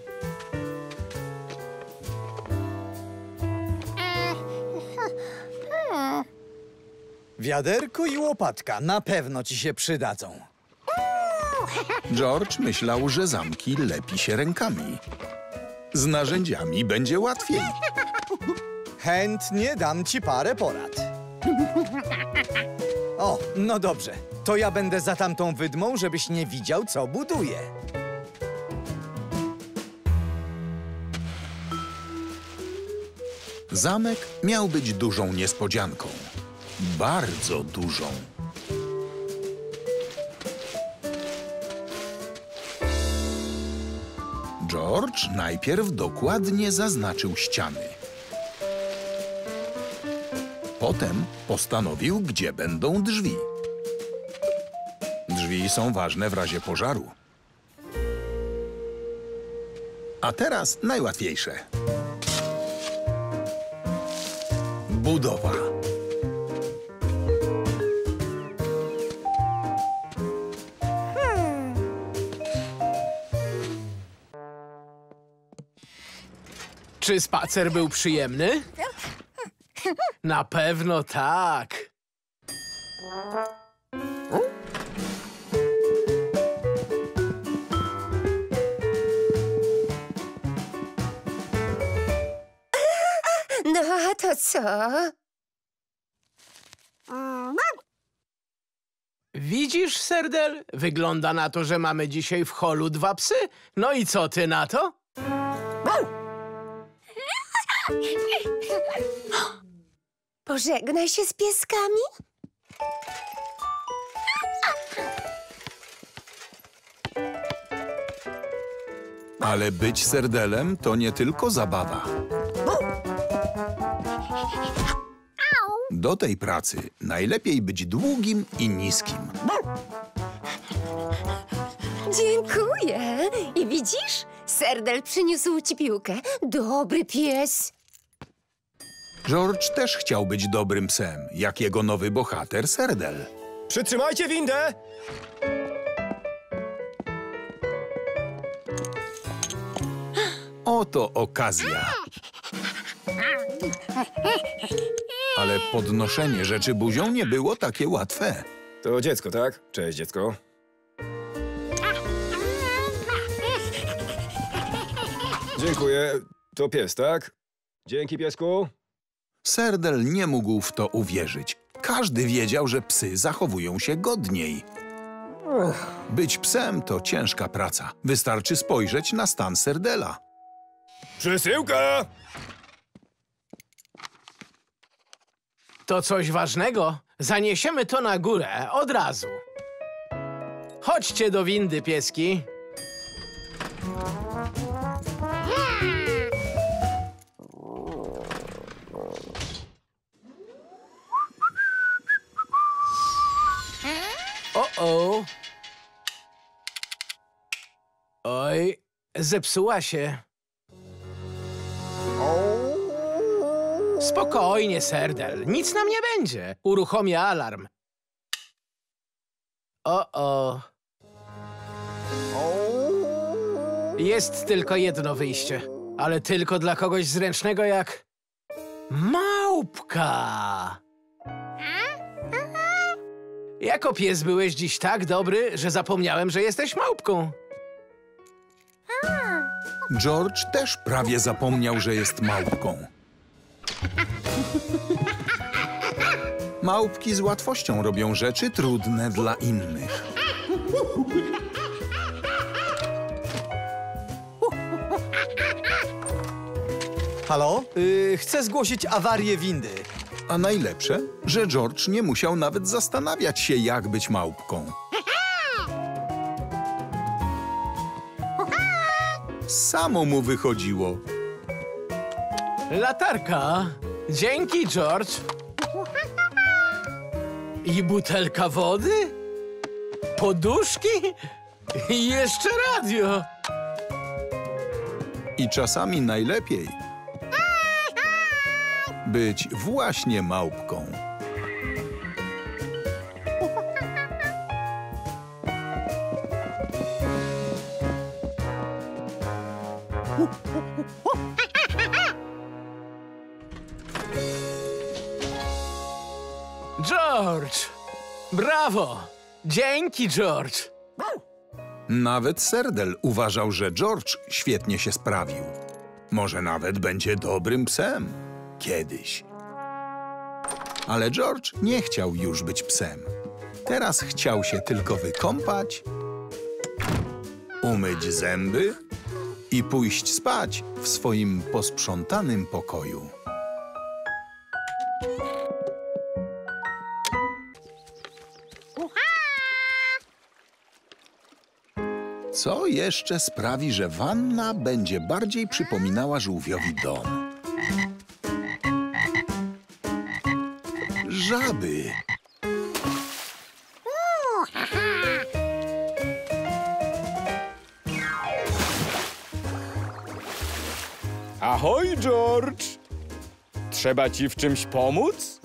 F: Wiaderko i łopatka na pewno ci się przydadzą.
A: George myślał, że zamki lepi się rękami. Z narzędziami będzie łatwiej.
F: Chętnie dam ci parę porad. O, no dobrze. To ja będę za tamtą wydmą, żebyś nie widział, co buduję.
A: Zamek miał być dużą niespodzianką. Bardzo dużą. George najpierw dokładnie zaznaczył ściany. Potem postanowił, gdzie będą drzwi. Drzwi są ważne w razie pożaru. A teraz najłatwiejsze. Budowa.
R: Czy spacer był przyjemny? Na pewno tak.
H: No, a to co?
R: Widzisz, Serdel? Wygląda na to, że mamy dzisiaj w holu 2 psy. No i co ty na to?
H: Pożegnaj się z pieskami.
A: Ale być serdelem to nie tylko zabawa. Do tej pracy najlepiej być długim i niskim.
H: Dziękuję. I widzisz? Serdel przyniósł ci piłkę. Dobry pies.
A: George też chciał być dobrym psem, jak jego nowy bohater Serdel.
Q: Przytrzymajcie windę!
A: Oto okazja. Ale podnoszenie rzeczy buzią nie było takie łatwe.
Q: To dziecko, tak? Cześć, dziecko. Dziękuję. To pies, tak? Dzięki, piesku.
A: Serdel nie mógł w to uwierzyć. Każdy wiedział, że psy zachowują się godniej. Być psem to ciężka praca. Wystarczy spojrzeć na stan Serdela.
Q: Przesyłka!
R: To coś ważnego? Zaniesiemy to na górę, od razu. Chodźcie do windy, pieski. O-o. Oj, zepsuła się. Spokojnie, Serdel. Nic nam nie będzie. Uruchomię alarm. O-o. Jest tylko jedno wyjście, ale tylko dla kogoś zręcznego jak... Małpka! Jako pies byłeś dziś tak dobry, że zapomniałem, że jesteś małpką.
A: George też prawie zapomniał, że jest małpką. Małpki z łatwością robią rzeczy trudne dla innych.
F: Halo? Chcę zgłosić awarię windy.
A: A najlepsze, że George nie musiał nawet zastanawiać się, jak być małpką. Samo mu wychodziło.
R: Latarka. Dzięki, George. I butelka wody? Poduszki? I jeszcze radio.
A: I czasami najlepiej być właśnie małpką.
R: George! Brawo! Dzięki, George!
A: Nawet Serdel uważał, że George świetnie się sprawił. Może nawet będzie dobrym psem. Kiedyś. Ale George nie chciał już być psem. Teraz chciał się tylko wykąpać, umyć zęby i pójść spać w swoim posprzątanym pokoju. Co jeszcze sprawi, że wanna będzie bardziej przypominała żółwiowi dom? Żaby.
O: Ahoj, George! Trzeba ci w czymś pomóc?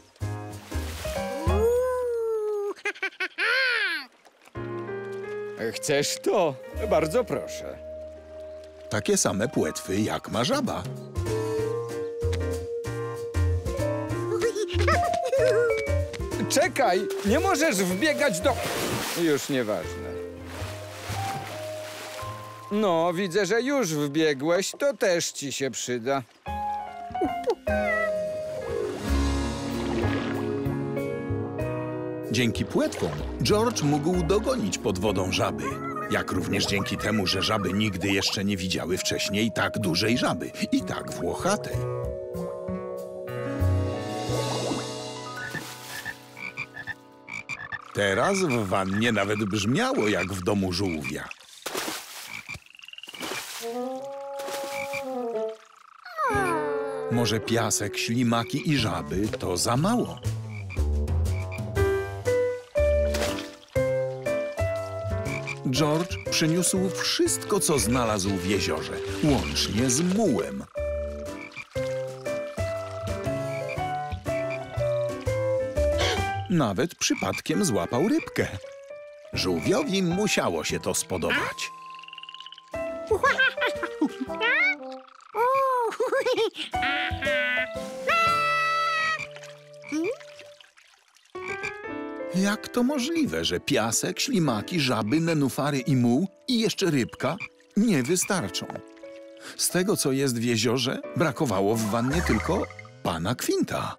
O: Chcesz to? Bardzo proszę.
A: Takie same płetwy, jak ma żaba.
O: Czekaj! Nie możesz wbiegać do... Już nieważne. No, widzę, że już wbiegłeś. To też ci się przyda.
A: Dzięki płetwom George mógł dogonić pod wodą żaby. Jak również dzięki temu, że żaby nigdy jeszcze nie widziały wcześniej tak dużej żaby i tak włochatej. Teraz w wannie nawet brzmiało jak w domu żółwia. Może piasek, ślimaki i żaby to za mało. George przyniósł wszystko, co znalazł w jeziorze, łącznie z mułem. Nawet przypadkiem złapał rybkę. Żółwiowi musiało się to spodobać. Jak to możliwe, że piasek, ślimaki, żaby, nenufary i muł i jeszcze rybka nie wystarczą? Z tego, co jest w jeziorze, brakowało w wannie tylko pana Kwinta.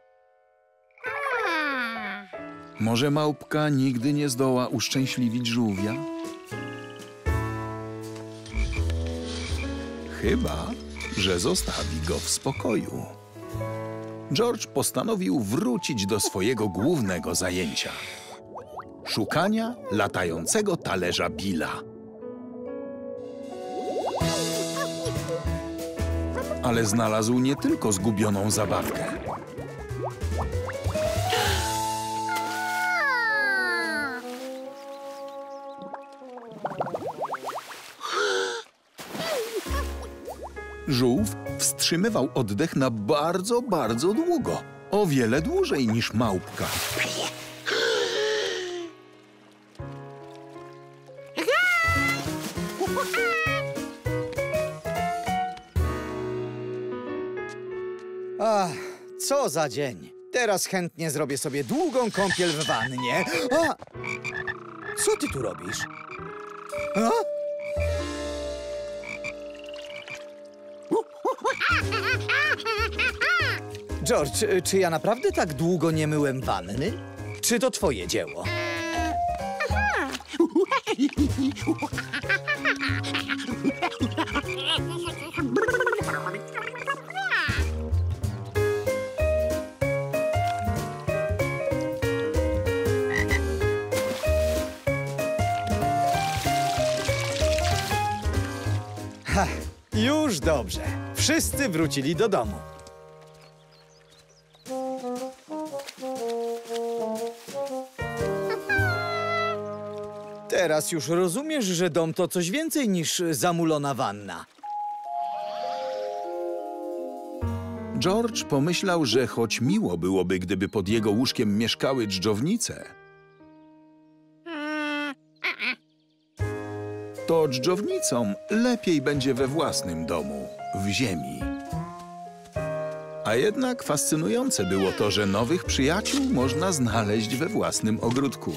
A: Może małpka nigdy nie zdoła uszczęśliwić żółwia? Chyba że zostawi go w spokoju. George postanowił wrócić do swojego głównego zajęcia – szukania latającego talerza Billa. Ale znalazł nie tylko zgubioną zabawkę. Żółw wstrzymywał oddech na bardzo, bardzo długo. O wiele dłużej niż małpka.
F: Ach, co za dzień. Teraz chętnie zrobię sobie długą kąpiel w wannie. A! Co ty tu robisz? A? George, czy ja naprawdę tak długo nie myłem wanny? Czy to twoje dzieło? Ha, już dobrze. Wszyscy wrócili do domu. Teraz już rozumiesz, że dom to coś więcej niż zamulona wanna.
A: George pomyślał, że choć miło byłoby, gdyby pod jego łóżkiem mieszkały dżdżownice, to dżdżownicom lepiej będzie we własnym domu, w ziemi. A jednak fascynujące było to, że nowych przyjaciół można znaleźć we własnym ogródku.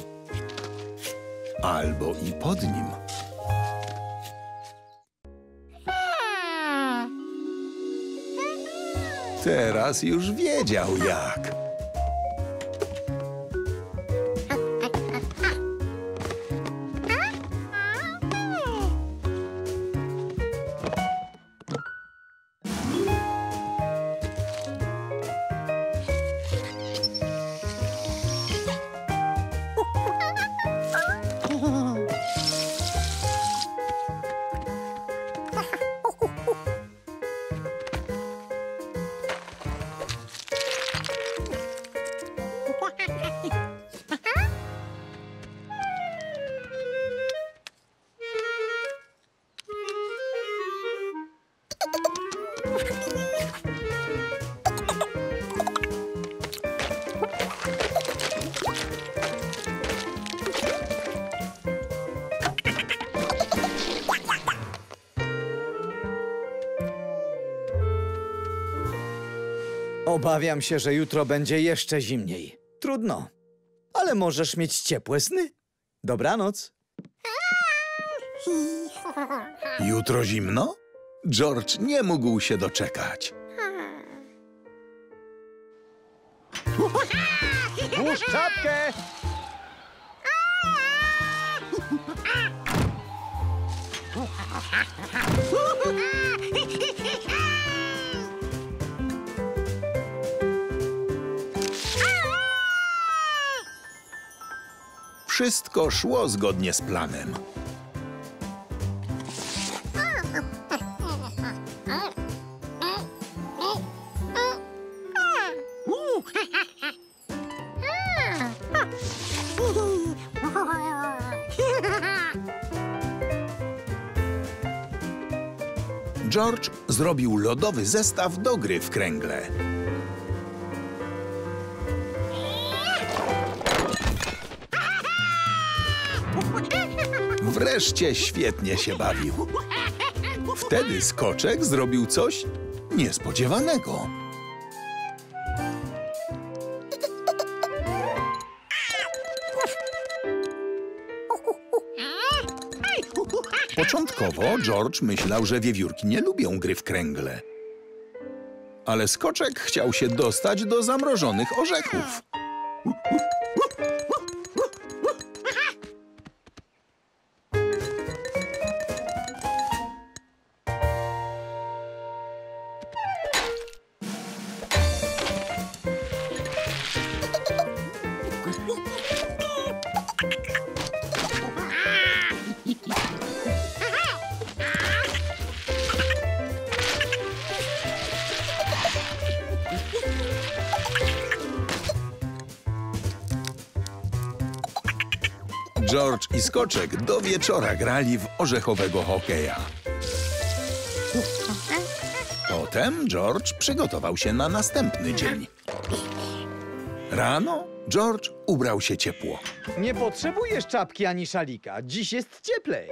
A: Albo i pod nim. Teraz już wiedział jak.
F: Obawiam się, że jutro będzie jeszcze zimniej. Trudno, ale możesz mieć ciepłe sny. Dobranoc.
A: Jutro zimno? George nie mógł się doczekać.
M: Włóż czapkę!
A: Wszystko szło zgodnie z planem. George zrobił lodowy zestaw do gry w kręgle. Wreszcie świetnie się bawił. Wtedy Skoczek zrobił coś niespodziewanego. Początkowo George myślał, że wiewiórki nie lubią gry w kręgle. Ale Skoczek chciał się dostać do zamrożonych orzechów. George i Skoczek do wieczora grali w orzechowego hokeja. Potem George przygotował się na następny dzień. Rano George ubrał się ciepło.
F: Nie potrzebujesz czapki ani szalika. Dziś jest cieplej.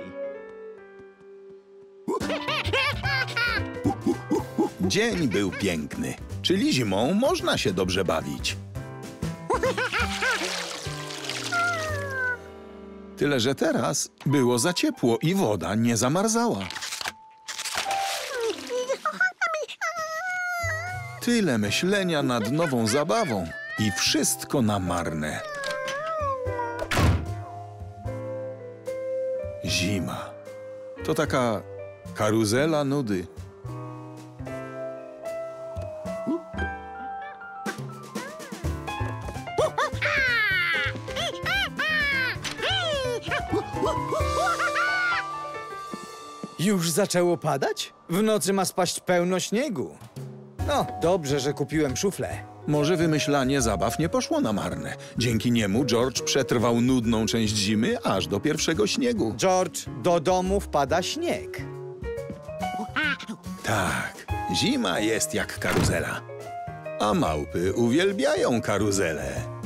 A: Dzień był piękny, czyli zimą można się dobrze bawić. Tyle, że teraz było za ciepło i woda nie zamarzała. Tyle myślenia nad nową zabawą i wszystko na marne. Zima. To taka karuzela nudy.
F: Już zaczęło padać? W nocy ma spaść pełno śniegu. No, dobrze, że kupiłem szuflę.
A: Może wymyślanie zabaw nie poszło na marne. Dzięki niemu George przetrwał nudną część zimy aż do pierwszego śniegu.
F: George, do domu wpada śnieg.
A: Tak, zima jest jak karuzela. A małpy uwielbiają karuzele.